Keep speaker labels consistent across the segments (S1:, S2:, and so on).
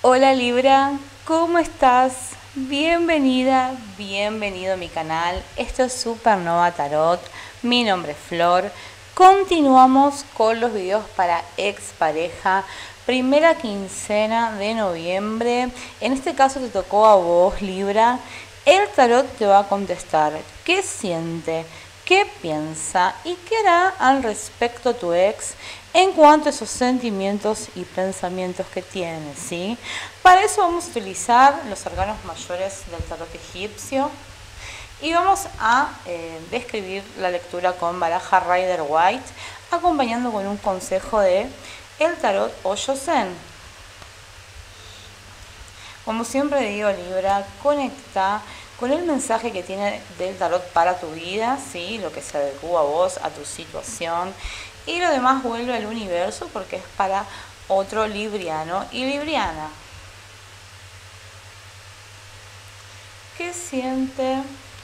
S1: Hola Libra, ¿cómo estás? Bienvenida, bienvenido a mi canal. Esto es Supernova Tarot. Mi nombre es Flor. Continuamos con los videos para expareja. Primera quincena de noviembre. En este caso te tocó a vos, Libra. El tarot te va a contestar qué siente, qué piensa y qué hará al respecto tu ex en cuanto a esos sentimientos y pensamientos que tiene, ¿sí? Para eso vamos a utilizar los arcanos mayores del tarot egipcio y vamos a describir la lectura con baraja Rider White, acompañando con un consejo de el tarot Hoyo Zen. Como siempre digo, Libra, conecta con el mensaje que tiene del tarot para tu vida, ¿sí? Lo que se adecua a vos, a tu situación. Y lo demás vuelve al universo porque es para otro libriano y libriana. ¿Qué siente?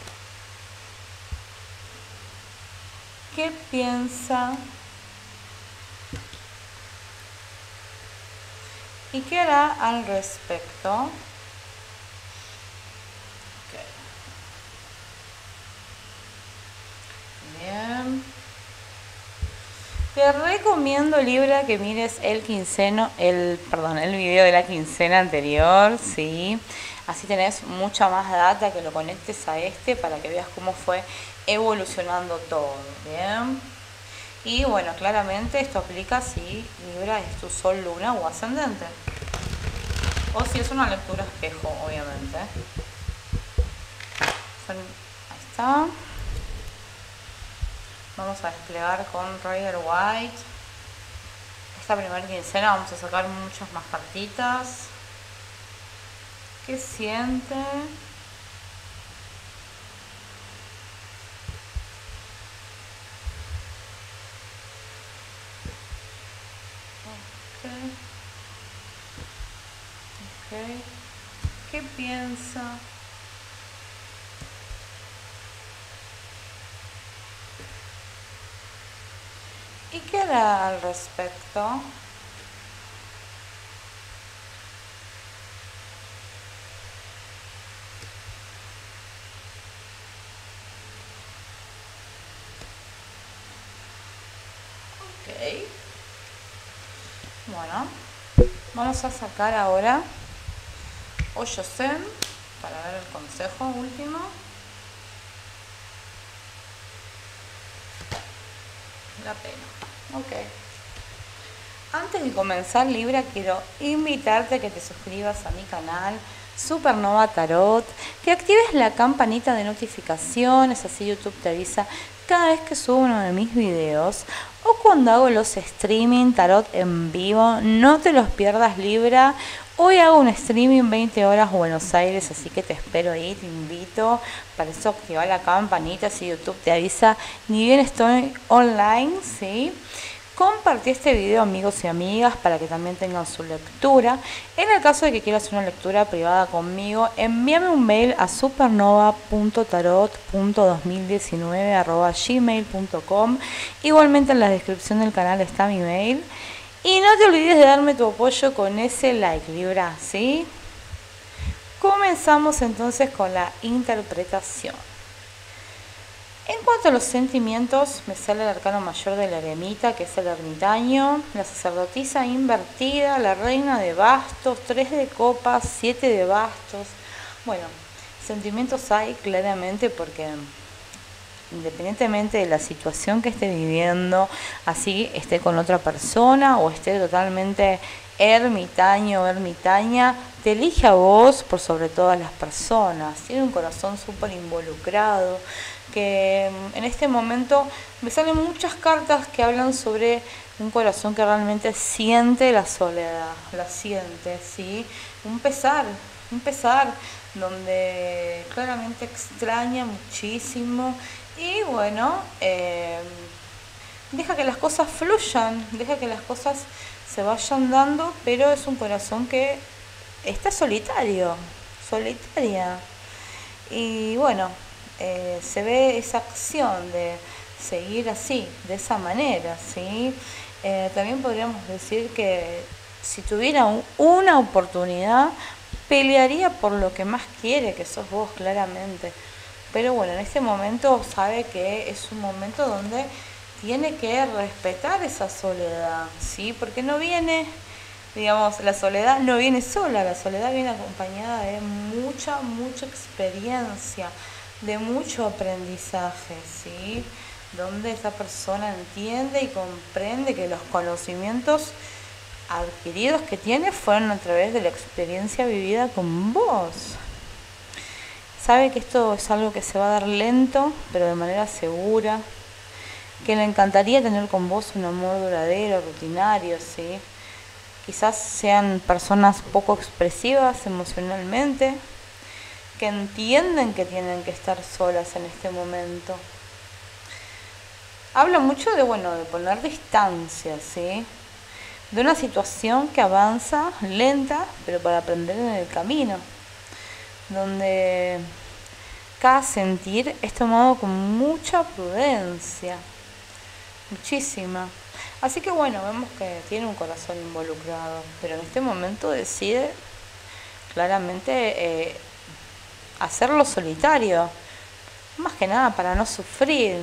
S1: ¿Qué piensa? ¿Y qué hará al respecto? Bien. Te recomiendo, Libra, que mires el video de la quincena anterior, ¿sí? Así tenés mucha más data, que lo conectes a este para que veas cómo fue evolucionando todo, ¿bien? Y bueno, claramente esto aplica si Libra es tu sol, luna o ascendente. O si es una lectura espejo, obviamente. Ahí está. Vamos a desplegar con Rider White. Esta primera quincena vamos a sacar muchas más cartitas. ¿Qué siente? Okay. ¿Qué piensa? ¿Y qué hará al respecto? Ok. Bueno, vamos a sacar ahora Hoyo Zen para ver el consejo último. La pena. Ok. Antes de comenzar, Libra, quiero invitarte a que te suscribas a mi canal Supernova Tarot, que actives la campanita de notificaciones, así YouTube te avisa cada vez que subo uno de mis videos o cuando hago los streaming tarot en vivo. No te los pierdas, Libra. Hoy hago un streaming 20 horas Buenos Aires, así que te espero ahí, te invito. Para eso activa la campanita, así YouTube te avisa ni bien estoy online, ¿sí? Compartí este video, amigos y amigas, para que también tengan su lectura. En el caso de que quieras una lectura privada conmigo, envíame un mail a supernova.tarot.2019@gmail.com. Igualmente en la descripción del canal está mi mail. Y no te olvides de darme tu apoyo con ese like, Libra, ¿sí? Comenzamos entonces con la interpretación. En cuanto a los sentimientos, me sale el arcano mayor de la eremita, que es el ermitaño, la sacerdotisa invertida, la reina de bastos, 3 de copas, 7 de bastos. Bueno, sentimientos hay claramente porque independientemente de la situación que esté viviendo, así esté con otra persona o esté totalmente ermitaño o ermitaña, te elige a vos por sobre todas las personas. Tiene un corazón súper involucrado, que en este momento me salen muchas cartas que hablan sobre un corazón que realmente siente la soledad, la siente, ¿sí? Un pesar, donde claramente extraña muchísimo y bueno, deja que las cosas fluyan, deja que las cosas se vayan dando, pero es un corazón que está solitaria. Y bueno, se ve esa acción de seguir así, de esa manera, ¿sí? También podríamos decir que si tuviera una oportunidad, pelearía por lo que más quiere, que sos vos, claramente. Pero bueno, en este momento sabe que es un momento donde tiene que respetar esa soledad, ¿sí? Porque no viene, digamos, la soledad no viene sola, la soledad viene acompañada de mucha, mucha experiencia, de mucho aprendizaje, ¿sí? Donde esa persona entiende y comprende que los conocimientos adquiridos que tiene fueron a través de la experiencia vivida con vos. Sabe que esto es algo que se va a dar lento, pero de manera segura, que le encantaría tener con vos un amor duradero, rutinario, ¿sí? Quizás sean personas poco expresivas emocionalmente, que entienden que tienen que estar solas en este momento. Habla mucho de, bueno, de poner distancia, ¿sí? De una situación que avanza lenta, pero para aprender en el camino, donde cada sentir es tomado con mucha prudencia, muchísima. Así que bueno, vemos que tiene un corazón involucrado, pero en este momento decide claramente hacerlo solitario, más que nada para no sufrir.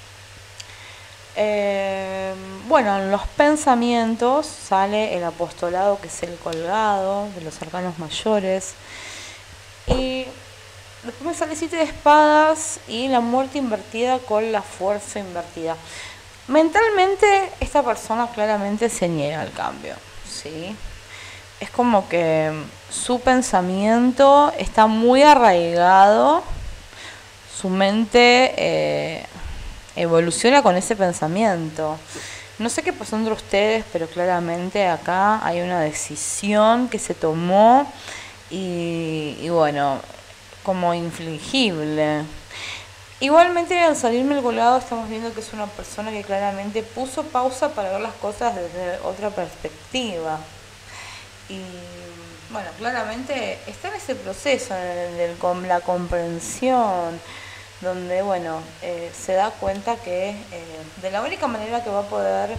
S1: Bueno, en los pensamientos sale el apostolado, que es el colgado de los arcanos mayores, y después me sale 7 de espadas y la muerte invertida con la fuerza invertida. Mentalmente esta persona claramente se niega al cambio, ¿sí? Es como que su pensamiento está muy arraigado, su mente evoluciona con ese pensamiento. No sé qué pasó entre ustedes, pero claramente acá hay una decisión que se tomó y bueno, como infligible. Igualmente, al salirme el colgado, estamos viendo que es una persona que claramente puso pausa para ver las cosas desde otra perspectiva. Y bueno, claramente está en ese proceso con la comprensión, donde bueno, se da cuenta que de la única manera que va a poder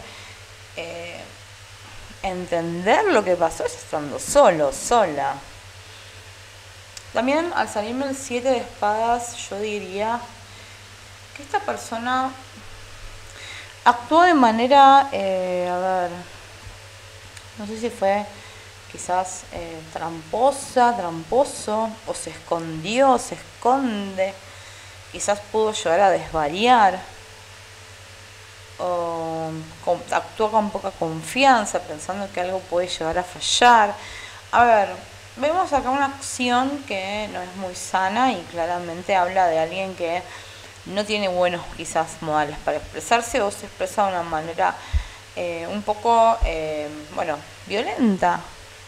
S1: entender lo que pasó es estando solo, sola. También al salirme el 7 de espadas, yo diría que esta persona actuó de manera, no sé si fue quizás tramposo, o se escondió, se esconde, quizás pudo llegar a desvariar, o actuó con poca confianza, pensando que algo puede llegar a fallar. A ver, vemos acá una acción que no es muy sana y claramente habla de alguien que no tiene buenos quizás modales para expresarse, o se expresa de una manera un poco, bueno, violenta.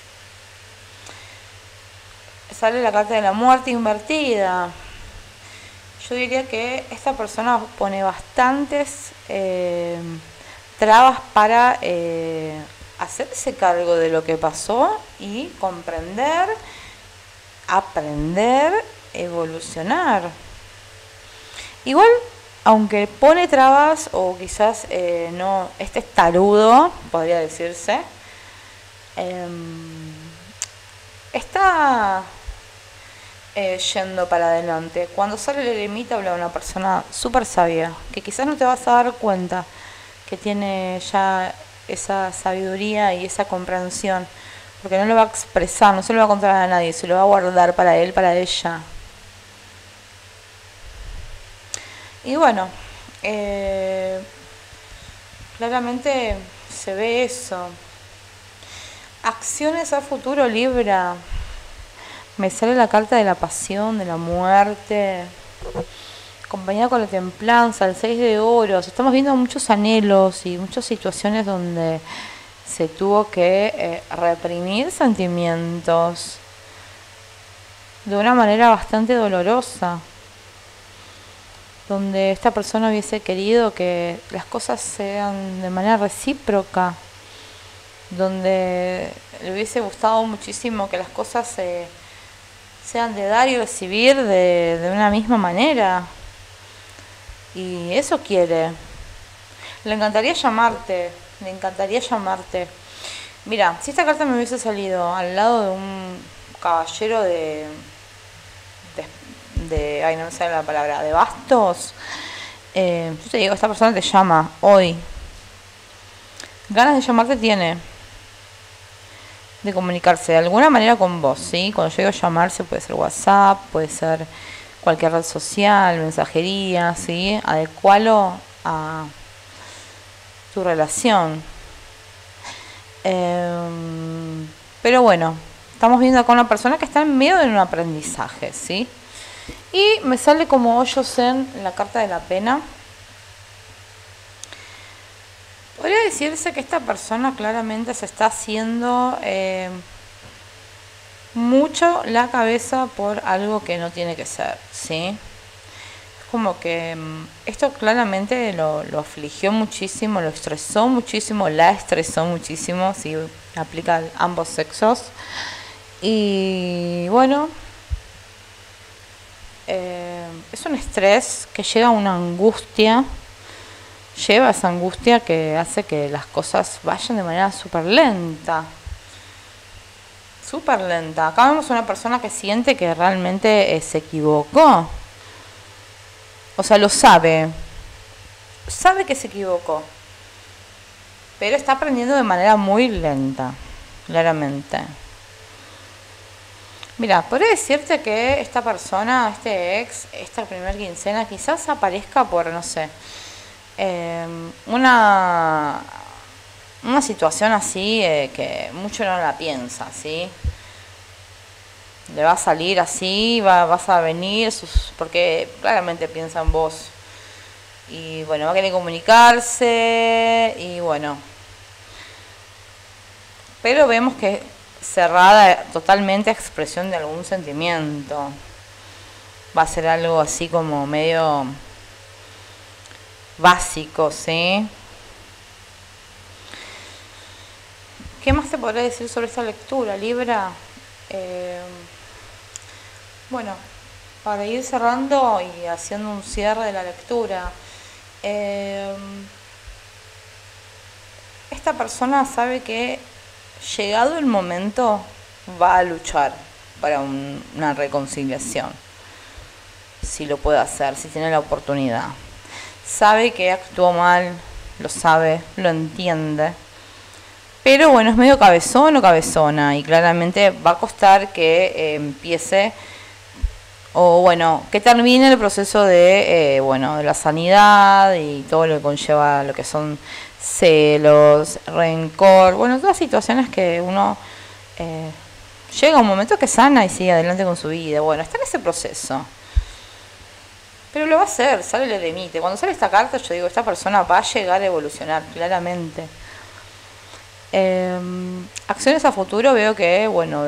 S1: Sale la carta de la muerte invertida. Yo diría que esta persona pone bastantes trabas para hacerse cargo de lo que pasó y comprender, aprender, evolucionar. Igual, aunque pone trabas, o quizás no, este es tarudo, podría decirse, está yendo para adelante. Cuando sale el eremita habla de una persona súper sabia, que quizás no te vas a dar cuenta que tiene ya esa sabiduría y esa comprensión, porque no lo va a expresar, no se lo va a contar a nadie, se lo va a guardar para él, para ella. Y bueno, claramente se ve eso. Acciones a futuro, Libra. Me sale la carta de la pasión, de la muerte, acompañada con la templanza, el 6 de oros. Estamos viendo muchos anhelos y muchas situaciones donde se tuvo que reprimir sentimientos de una manera bastante dolorosa, donde esta persona hubiese querido que las cosas sean de manera recíproca, donde le hubiese gustado muchísimo que las cosas sean de dar y recibir de una misma manera. Y eso quiere. Le encantaría llamarte, Mira, si esta carta me hubiese salido al lado de un caballero ay, no me sale la palabra, de bastos, yo te digo, esta persona te llama hoy. Ganas de llamarte tiene, de comunicarse de alguna manera con vos, ¿sí? Cuando yo digo llamarse puede ser WhatsApp, puede ser cualquier red social, mensajería, ¿sí? Adecualo a tu relación. Pero bueno, estamos viendo acá una persona que está en medio de un aprendizaje, ¿sí? Y me sale como hoyo zen la carta de la pena. Podría decirse que esta persona claramente se está haciendo mucho la cabeza por algo que no tiene que ser, ¿sí? Como que esto claramente lo afligió muchísimo, lo estresó muchísimo, la estresó muchísimo, si aplica a ambos sexos. Y bueno, es un estrés que llega a una angustia, lleva esa angustia que hace que las cosas vayan de manera súper lenta. Súper lenta. Acá vemos una persona que siente que realmente se equivocó. O sea, lo sabe. Sabe que se equivocó. Pero está aprendiendo de manera muy lenta. Claramente. Mira, podría decirte que esta persona, este ex, esta primera quincena, quizás aparezca por, no sé, una situación así que mucho no la piensa, ¿sí? Le va a salir así, vas a venir, porque claramente piensa en vos. Y bueno, va a querer comunicarse y bueno. Pero vemos que cerrada totalmente a expresión de algún sentimiento. Va a ser algo así como medio básico, ¿sí? ¿Qué más te podré decir sobre esta lectura, Libra? Bueno, para ir cerrando y haciendo un cierre de la lectura, esta persona sabe que llegado el momento va a luchar para una reconciliación, si lo puede hacer, si tiene la oportunidad. Sabe que actuó mal, lo sabe, lo entiende, pero bueno, es medio cabezón o cabezona y claramente va a costar que empiece o bueno, que termine el proceso de de la sanidad y todo lo que conlleva lo que son celos, rencor, bueno, todas situaciones que uno llega a un momento que sana y sigue adelante con su vida. Bueno, está en ese proceso. Pero lo va a hacer, sale el eremite. Cuando sale esta carta yo digo, esta persona va a llegar a evolucionar, claramente. Acciones a futuro veo que, bueno,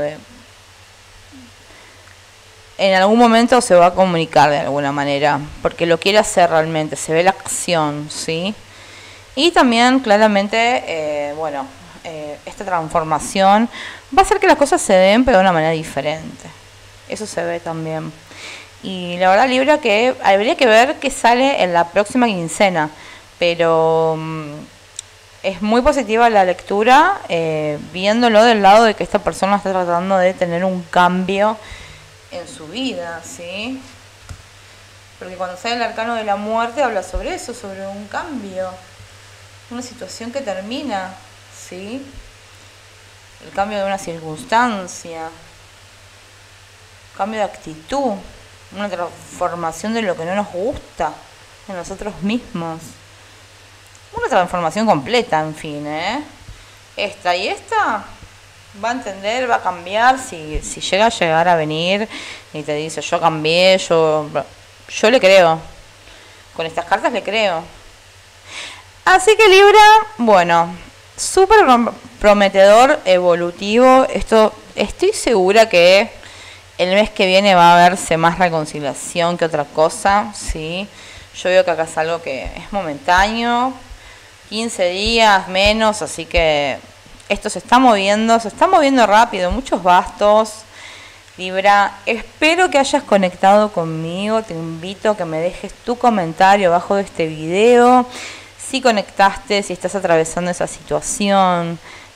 S1: en algún momento se va a comunicar de alguna manera, porque lo quiere hacer realmente, se ve la acción, ¿sí? Y también claramente, esta transformación va a hacer que las cosas se den, pero de una manera diferente. Eso se ve también. Y la verdad, Libra, que habría que ver qué sale en la próxima quincena, pero es muy positiva la lectura, viéndolo del lado de que esta persona está tratando de tener un cambio en su vida, ¿sí? Porque cuando sale el arcano de la muerte habla sobre eso, sobre un cambio, una situación que termina, ¿sí? El cambio de una circunstancia, cambio de actitud, una transformación de lo que no nos gusta en nosotros mismos, una transformación completa, en fin, esta y esta va a entender, va a cambiar, si llega a llegar a venir y te dice yo cambié, yo le creo, con estas cartas le creo. Así que Libra, bueno, súper prometedor, evolutivo. Estoy segura que el mes que viene va a verse más reconciliación que otra cosa, ¿sí? Yo veo que acá es algo que es momentáneo, 15 días menos, así que esto se está moviendo rápido, muchos bastos. Libra, espero que hayas conectado conmigo, te invito a que me dejes tu comentario abajo de este video. Si conectaste, si estás atravesando esa situación,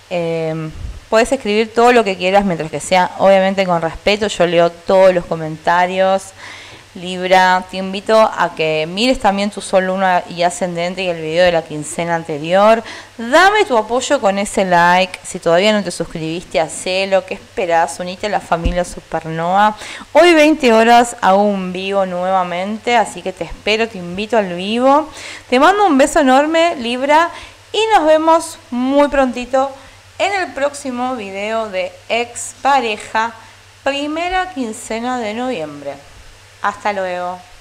S1: Puedes escribir todo lo que quieras mientras que sea obviamente con respeto. Yo leo todos los comentarios. Libra, te invito a que mires también tu sol, luna y ascendente y el video de la quincena anterior. Dame tu apoyo con ese like. Si todavía no te suscribiste, hacelo. ¿Qué esperás? Unite a la familia Supernova. Hoy 20 horas hago un vivo nuevamente, así que te espero, te invito al vivo. Te mando un beso enorme, Libra, y nos vemos muy prontito en el próximo video de Expareja, primera quincena de noviembre. Hasta luego.